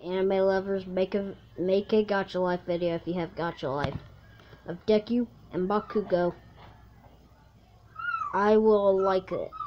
anime lovers, make a Gacha Life video if you have Gacha Life of Deku and Bakugo. I will like it.